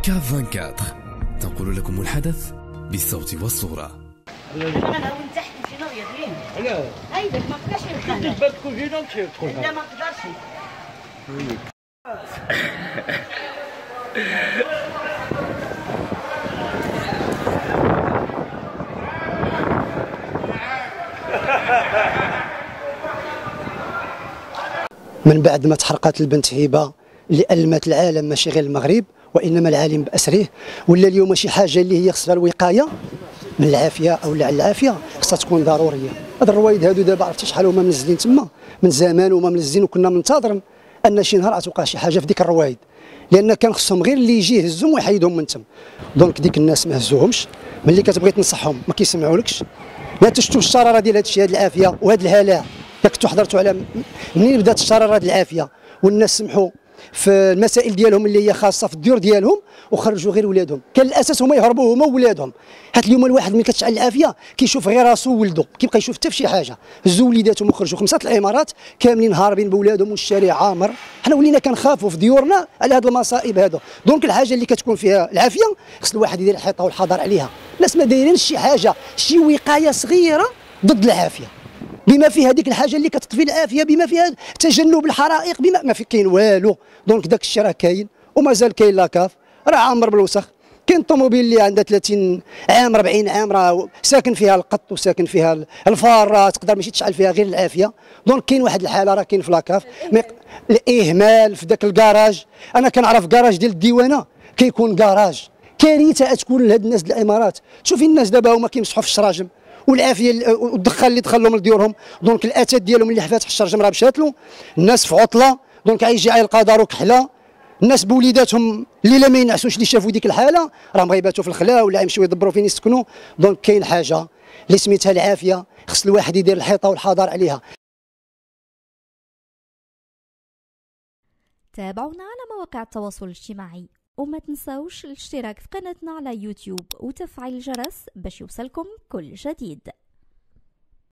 كاف 24 تنقل لكم الحدث بالصوت والصورة. انا من تحت شنو يدرين؟ لا هيدك ما تقدرش تدخل بالكم هنا تدخل لا ما تقدرش. من بعد ما تحرقت البنت هبه اللي ألمت العالم ماشي غير المغرب وانما العالم باسره، ولا اليوم شي حاجه اللي هي خصها الوقايه من العافيه او على العافيه خصها تكون ضروريه. هاد الرويد هادو دابا عرفتي شحال هما منزلين تما من زمان، وما منزلين وكنا منتظرين ان شي نهار توقع شي حاجه في ديك الرويد، لان كان خصهم غير اللي يجي يهزهم ويحيدهم من تما. دونك ديك الناس ما هزوهمش، ملي كتبغي تنصحهم ما كيسمعولكش. لا تشتوا الشراره ديال هاد الشيء، هاد العافيه وهاد الهلاع كنتو حضرتوا على منين بدات الشراره هاد العافيه، والناس سمحوا في المسائل ديالهم اللي هي خاصه في الديور ديالهم وخرجوا غير ولادهم. كان الاساس هما يهربوا هما وولادهم. حتى اليوم الواحد ملي كتشعل العافيه كيشوف غير راسو وولدو، كيبقى يشوف حتى في شي حاجه. هزوا وليداتهم وخرجوا 5 الامارات كاملين هاربين بولادهم والشارع عامر. حنا ولينا كنخافوا في ديورنا على هاد المصائب هادو. دونك الحاجه اللي كتكون فيها العافيه خص الواحد يدير الحيطه والحذر عليها. الناس ما دايرينش شي حاجه، شي وقايه صغيره ضد العافيه، بما فيها ديك الحاجه اللي كتطفي العافيه، بما فيها تجنب الحرائق، بما ما في كاين والو. دونك داك الشيء راه كاين ومازال كاين لاكاف، راه عامر بالوسخ. كاين طوموبيل اللي عندها 30 عام 40 عام راه ساكن فيها القط وساكن فيها الفار، راه تقدر ماشي تشعل فيها غير العافيه. دونك كاين واحد الحاله راه كاين في لاكاف الاهمال في داك الكراج. انا كنعرف كراج ديال الديوانه كيكون كراج كارثه تكون لهاد الناس ديال الامارات. شوفي الناس دابا هما كيمسحوا في الشراجم والعافيه والدخان اللي دخل لهم لديورهم. دونك الاتات ديالهم اللي فاتح الشرجم راه مشات له. الناس في عطله، دونك غيجي يلقى دارو كحله. الناس بوليداتهم اللي ما ينعسوش اللي شافوا ديك الحاله راه غيباتوا في الخلا ولا يمشيو يدبروا فين يسكنوا. دونك كاين حاجه اللي سميتها العافيه خص الواحد يدير الحيطه والحذر عليها. تابعونا على مواقع التواصل الاجتماعي، وما تنساوش الاشتراك في قناتنا على يوتيوب وتفعيل الجرس باش يوصلكم كل جديد.